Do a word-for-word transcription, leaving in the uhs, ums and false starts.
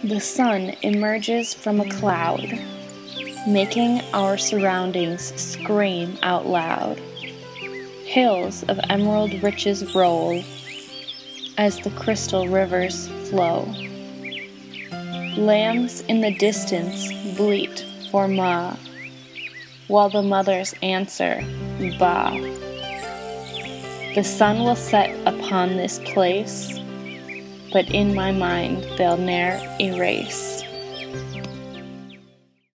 The sun emerges from a cloud, making our surroundings scream out loud. Hills of emerald riches roll as the crystal rivers flow. Lambs in the distance bleat for Ma, while the mothers answer Ba. The sun will set upon this place, but in my mind they'll ne'er erase.